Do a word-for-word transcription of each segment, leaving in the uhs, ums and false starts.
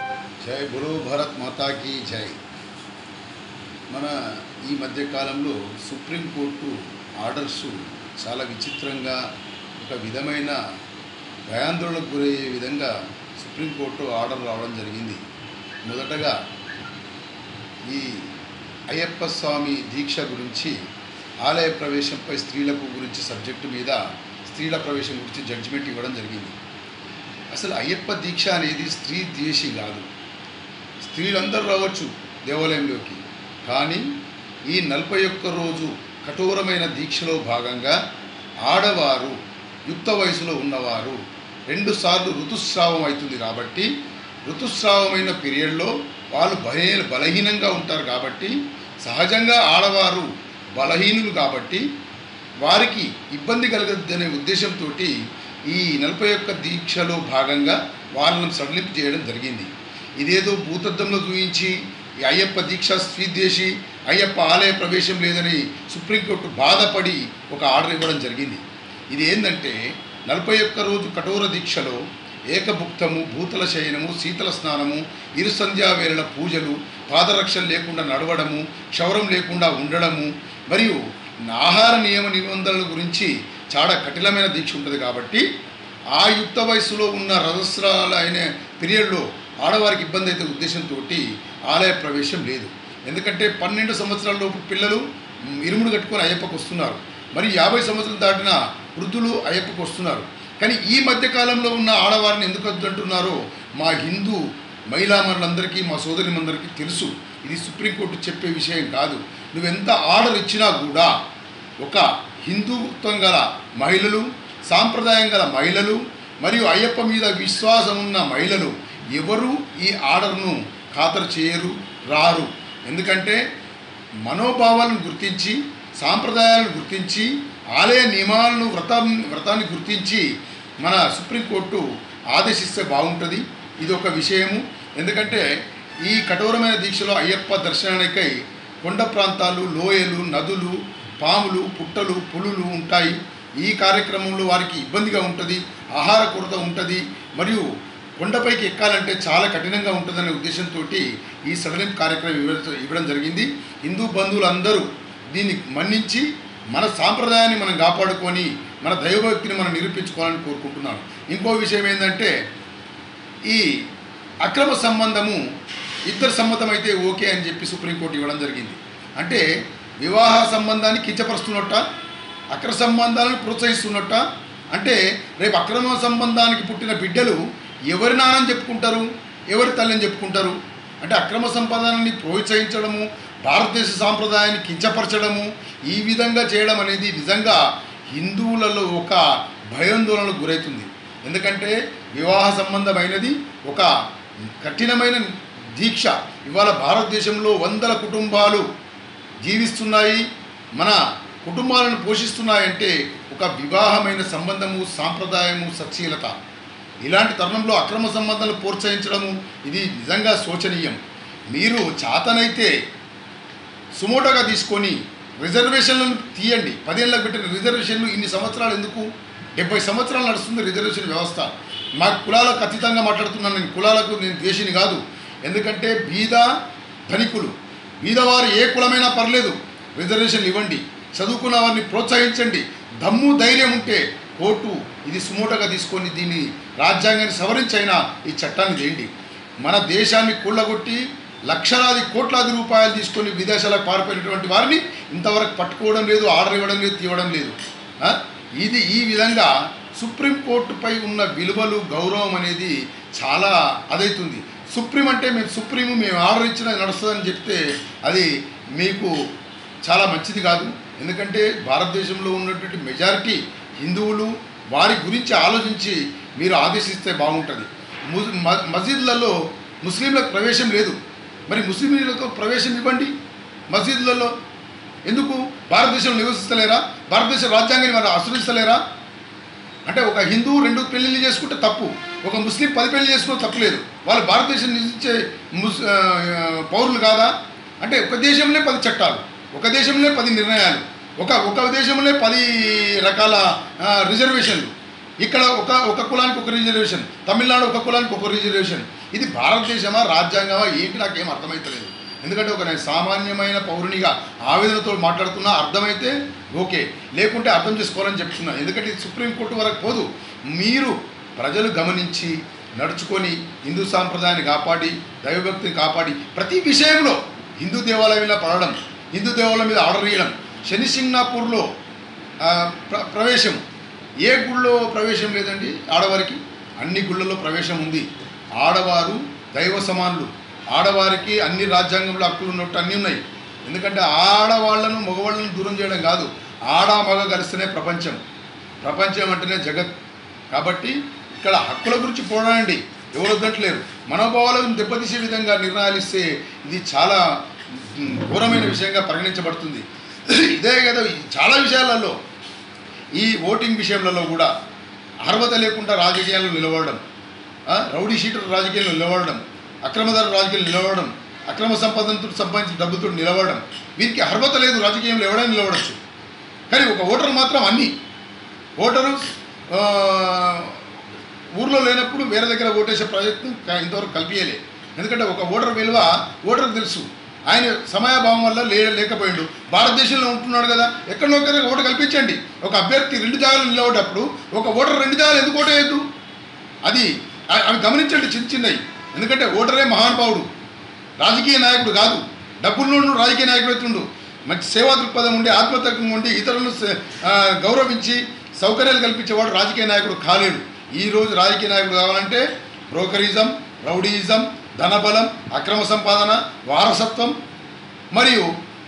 జై బులు భారత్ మాతా కీ జై. మన ఈ మధ్య కాలంలో సుప్రీంకోర్టు ఆర్డర్స్ చాలా విచిత్రంగా ఒక విధమైన భయాందోళనకు గురయ్యే విధంగా సుప్రీంకోర్టు ఆర్డర్ రావడం జరిగింది. మొదటగా ఈ అయ్యప్ప స్వామి దీక్ష గురించి, ఆలయ ప్రవేశంపై స్త్రీలకు గురించి సబ్జెక్టు మీద స్త్రీల ప్రవేశం గురించి జడ్జిమెంట్ ఇవ్వడం జరిగింది. అసలు అయ్యప్ప దీక్ష అనేది స్త్రీ ద్వేషి కాదు. స్త్రీలందరూ రావచ్చు దేవాలయంలోకి, కానీ ఈ నలభై ఒక్క రోజు కఠోరమైన దీక్షలో భాగంగా ఆడవారు, యుక్త వయసులో ఉన్నవారు రెండుసార్లు ఋతుస్రావం అవుతుంది కాబట్టి, ఋతుస్రావమైన పీరియడ్లో వాళ్ళు బలహీ బలహీనంగా ఉంటారు కాబట్టి, సహజంగా ఆడవారు బలహీనులు కాబట్టి వారికి ఇబ్బంది కలగద్దనే ఉద్దేశంతో ఈ నలభై ఒక్క దీక్షలో భాగంగా వాళ్ళను సడలింపు చేయడం జరిగింది. ఇదేదో భూతద్దంలో చూయించి ఈ అయ్యప్ప దీక్ష స్వీద్వేషి, అయ్యప్ప ఆలయ ప్రవేశం లేదని సుప్రీంకోర్టు బాధపడి ఒక ఆర్డర్ ఇవ్వడం జరిగింది. ఇది ఏంటంటే, నలభై ఒక్క రోజు కఠోర దీక్షలో ఏకభుక్తము, భూతల శయనము, శీతల స్నానము, ఇరు సంధ్యావేళల పూజలు, పాదరక్షలు లేకుండా నడవడము, క్షవరం లేకుండా ఉండడము, మరియు ఆహార నియమ నిబంధనల గురించి చాలా కఠినమైన దీక్ష ఉంటుంది కాబట్టి, ఆ యుక్త వయసులో ఉన్న రజస్రాల అయిన పీరియడ్లో ఆడవారికి ఇబ్బంది అయితే ఉద్దేశంతో ఆలయ ప్రవేశం లేదు. ఎందుకంటే పన్నెండు సంవత్సరాల లోపు పిల్లలు ఇరుముడు కట్టుకొని అయ్యప్పకు వస్తున్నారు, మరి యాభై సంవత్సరాలు దాటిన వృద్ధులు అయ్యప్పకు వస్తున్నారు. కానీ ఈ మధ్యకాలంలో ఉన్న ఆడవారిని ఎందుకు వద్దంటున్నారో మా హిందూ మహిళామణులందరికీ, మా సోదరిమందరికీ తెలుసు. ఇది సుప్రీంకోర్టు చెప్పే విషయం కాదు. నువ్వెంత ఆర్డర్ ఇచ్చినా కూడా ఒక హిందుత్వం గల మహిళలు, సాంప్రదాయం గల మహిళలు మరియు అయ్యప్ప మీద విశ్వాసం ఉన్న మహిళలు ఎవరు ఈ ఆర్డర్ను ఖాతరు చేయరు, రారు. ఎందుకంటే మనోభావాలను గుర్తించి, సాంప్రదాయాలను గుర్తించి, ఆలయ నియమాలను, వ్రతం వ్రతాన్ని గుర్తించి మన సుప్రీంకోర్టు ఆదేశిస్తే బాగుంటుంది. ఇది ఒక విషయము. ఎందుకంటే ఈ కఠోరమైన దీక్షలో అయ్యప్ప దర్శనానికై కొండ ప్రాంతాలు, లోయలు, నదులు, పాములు, పుట్టలు, పులులు ఉంటాయి. ఈ కార్యక్రమంలో వారికి ఇబ్బందిగా ఉంటుంది, ఆహార కొరత ఉంటుంది, మరియు కొండపైకి ఎక్కాలంటే చాలా కఠినంగా ఉంటుందనే ఉద్దేశంతో ఈ సడలింపు కార్యక్రమం ఇవ్వడం జరిగింది. హిందూ బంధువులందరూ దీన్ని మన్నించి మన సాంప్రదాయాన్ని మనం కాపాడుకొని మన దైవభక్తిని మనం నిరూపించుకోవాలని కోరుకుంటున్నాను. ఇంకో విషయం ఏంటంటే, ఈ అక్రమ సంబంధము ఇద్దరు సమ్మతమైతే ఓకే అని చెప్పి సుప్రీంకోర్టు ఇవ్వడం జరిగింది. అంటే వివాహ సంబంధాన్ని కించపరుస్తున్నట్ట, అక్రమ సంబంధాలను ప్రోత్సహిస్తున్నట్ట. అంటే రేపు అక్రమ సంబంధానికి పుట్టిన బిడ్డలు ఎవరి నాన్నని చెప్పుకుంటారు, ఎవరి తల్లిని చెప్పుకుంటారు? అంటే అక్రమ సంపాదనని ప్రోత్సహించడము, భారతదేశ సాంప్రదాయాన్ని కించపరచడము, ఈ విధంగా చేయడం అనేది నిజంగా హిందువులలో ఒక భయాందోళనకు గురవుతుంది. ఎందుకంటే వివాహ సంబంధమైనది ఒక కఠినమైన దీక్ష. ఇవాళ భారతదేశంలో వందల కుటుంబాలు జీవిస్తున్నాయి, మన కుటుంబాలను పోషిస్తున్నాయంటే ఒక వివాహమైన సంబంధము, సాంప్రదాయము, సచ్చీలత. ఇలాంటి తరుణంలో అక్రమ సంబంధాలు ప్రోత్సహించడము ఇది నిజంగా శోచనీయం. మీరు చాతనైతే సుమోటోగా తీసుకొని రిజర్వేషన్లను తీయండి. పదేళ్ళకు పెట్టిన రిజర్వేషన్లు ఇన్ని సంవత్సరాలు ఎందుకు? డెబ్బై సంవత్సరాలు నడుస్తుంది రిజర్వేషన్ వ్యవస్థ. మా కులాలకు అతీతంగా మాట్లాడుతున్నాను నేను. కులాలకు నేను ద్వేషిని కాదు. ఎందుకంటే బీద ధనికులు, బీదవారు ఏ కులమైనా పర్లేదు, రిజర్వేషన్లు ఇవ్వండి, చదువుకున్న వారిని ప్రోత్సహించండి. దమ్ము ధైర్యం ఉంటే కోర్టు ఇది సుమోటగా తీసుకొని దీన్ని రాజ్యాంగాన్ని సవరించైనా ఈ చట్టాన్ని చేయండి. మన దేశాన్ని కూళ్ళగొట్టి లక్షలాది కోట్లాది రూపాయలు తీసుకొని విదేశాలకు పారిపోయినటువంటి వారిని ఇంతవరకు పట్టుకోవడం లేదు, ఆర్డర్ ఇవ్వడం లేదు, తీయడం లేదు. ఇది ఈ విధంగా సుప్రీంకోర్టుపై ఉన్న విలువలు, గౌరవం అనేది చాలా అదవుతుంది. సుప్రీం అంటే మేము సుప్రీము, మేము ఆర్డర్ ఇచ్చిన నడుస్తుందని చెప్తే అది మీకు చాలా మంచిది కాదు. ఎందుకంటే భారతదేశంలో ఉన్నటువంటి మెజారిటీ హిందువులు, వారి గురించి ఆలోచించి మీరు ఆదేశిస్తే బాగుంటుంది. మసీదులలో ముస్లింలకు ప్రవేశం లేదు, మరి ముస్లింలకు ప్రవేశం ఇవ్వండి మసీదులలో. ఎందుకు? భారతదేశంలో నివసిస్తలేరా? భారతదేశ రాజ్యాంగాన్ని వాళ్ళు ఆశ్రయిస్తలేరా? అంటే ఒక హిందువు రెండు పెళ్ళిళ్ళు చేసుకుంటే తప్పు, ఒక ముస్లిం పది పెళ్లి చేసుకుంటే తప్పులేదు. వాళ్ళు భారతదేశం నివసించే ముస్ పౌరులు కాదా? అంటే ఒక దేశంలో పది చట్టాలు, ఒక దేశంలో పది నిర్ణయాలు, ఒక ఒక దేశంలో పది రకాల రిజర్వేషన్లు. ఇక్కడ ఒక ఒక కులానికి ఒక రిజర్వేషన్, తమిళనాడు ఒక కులానికి ఒక రిజర్వేషన్. ఇది భారతదేశమా రాజ్యాంగమా ఏంటి నాకేం అర్థమవుతలేదు. ఎందుకంటే ఒక నేను సామాన్యమైన పౌరునిగా ఆవేదనతో మాట్లాడుతున్నా, అర్థమైతే ఓకే, లేకుంటే అర్థం చేసుకోవాలని చెప్తున్నా. ఎందుకంటే ఇది సుప్రీంకోర్టు వరకు పోదు. మీరు ప్రజలు గమనించి నడుచుకొని హిందూ సాంప్రదాయాన్ని కాపాడి దైవభక్తిని కాపాడి ప్రతి విషయంలో హిందూ దేవాలయంలో పడడం, హిందూ దేవాలయం మీద ఆర్డర్ చేయడం, శనిసింగ్నాపూర్లో ప్ర ప్రవేశం ఏ గుళ్ళో ప్రవేశం లేదండి ఆడవారికి? అన్ని గుళ్ళల్లో ప్రవేశం ఉంది. ఆడవారు దైవ సమానులు, ఆడవారికి అన్ని రాజ్యాంగంలో హక్కులు ఉన్నట్టు అన్నీ ఉన్నాయి. ఎందుకంటే ఆడవాళ్లను మగవాళ్ళను దూరం చేయడం కాదు, ఆడ మగ కలిస్తేనే ప్రపంచం, ప్రపంచం అంటేనే జగత్. కాబట్టి ఇక్కడ హక్కుల గురించి పోరాడండి, ఎవరు వద్దట్లేరు. మనోభావాలను దెబ్బతీసే విధంగా నిర్ణయాలు ఇస్తే ఇది చాలా ఘోరమైన విషయంగా పరిగణించబడుతుంది. ఇదే కదా చాలా విషయాలలో, ఈ ఓటింగ్ విషయంలో కూడా అర్హత లేకుండా రాజకీయాల్లో నిలబడడం, రౌడీ షీటర్ రాజకీయాల్లో నిలబడడం, అక్రమదారు రాజకీయాలు నిలబడడం, అక్రమ సంపాదనతో సంపాదించిన డబ్బుతో నిలబడడం, వీరికి అర్హత లేదు రాజకీయంలో ఎవరైనా నిలబడచ్చు. కానీ ఒక ఓటరు మాత్రం అన్నీ, ఓటరు ఊర్లో లేనప్పుడు వేరే దగ్గర ఓటేసే ప్రయత్నం ఇంతవరకు కల్పించలే. ఎందుకంటే ఒక ఓటర్ విలువ ఓటర్కి తెలుసు, ఆయన సమయాభావం వల్ల లే లేకపోయిండు భారతదేశంలో ఉంటున్నాడు కదా, ఎక్కడో ఒకరి ఓటు కల్పించండి. ఒక అభ్యర్థి రెండు జాగాలు నిలబడేటప్పుడు ఒక ఓటర్ రెండు జాగాలు ఎందుకు ఓటేయద్దు? అది అవి గమనించండి చిన్న చిన్నవి. ఎందుకంటే ఓటరే మహానుభావుడు, రాజకీయ నాయకుడు కాదు. డబ్బుల్లోనూ రాజకీయ నాయకుడు అవుతుండు. మంచి సేవా దృక్పథం ఉండి ఆత్మతత్వం ఉండి ఇతరులను గౌరవించి సౌకర్యాలు కల్పించేవాడు రాజకీయ నాయకుడు కాలేడు. ఈరోజు రాజకీయ నాయకుడు కావాలంటే బ్రోకరిజం, రౌడీయిజం, ధనబలం, అక్రమ సంపాదన, వారసత్వం మరియు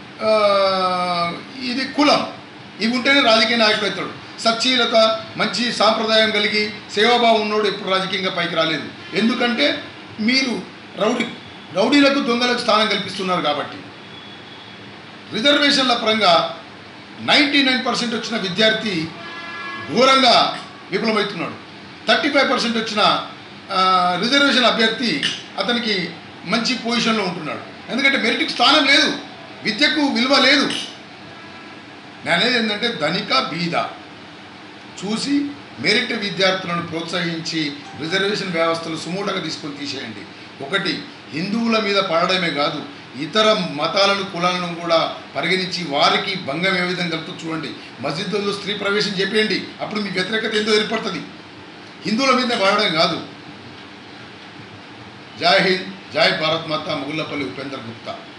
ఇది కులం, ఇవి ఉంటేనే రాజకీయ నాయకుడు అవుతాడు. సచ్చీలత, మంచి సాంప్రదాయం కలిగి సేవాభావం ఉన్నోడు ఎప్పుడు రాజకీయంగా పైకి రాలేదు. ఎందుకంటే మీరు రౌడీ రౌడీలకు దొంగలకు స్థానం కల్పిస్తున్నారు. కాబట్టి రిజర్వేషన్ల పరంగా నైంటీ నైన్ పర్సెంట్ వచ్చిన విద్యార్థి ఘోరంగా విఫలమవుతున్నాడు. థర్టీ ఫైవ్ పర్సెంట్ వచ్చిన రిజర్వేషన్ అభ్యర్థి అతనికి మంచి పొజిషన్లో ఉంటున్నాడు. ఎందుకంటే మెరిట్కి స్థానం లేదు, విద్యకు విలువ లేదు. నేనేది ఏంటంటే ధనిక బీద చూసి మెరిట్ విద్యార్థులను ప్రోత్సహించి రిజర్వేషన్ వ్యవస్థలు సుమూటగా తీసుకొని తీసేయండి. ఒకటి, హిందువుల మీద పడడమే కాదు, ఇతర మతాలను కులాలను కూడా పరిగణించి వారికి భంగం ఏ విధంగా కలుపుతూ చూడండి. మస్జిద్లో స్త్రీ ప్రవేశం చెప్పేయండి, అప్పుడు మీ వ్యతిరేకత ఎంతో ఏర్పడుతుంది. హిందువుల మీదనే పడడం కాదు. జై హింద్, జై భారత్ మాత. ముగుళ్ళపల్లి ఉపేంద్ర గుప్తా.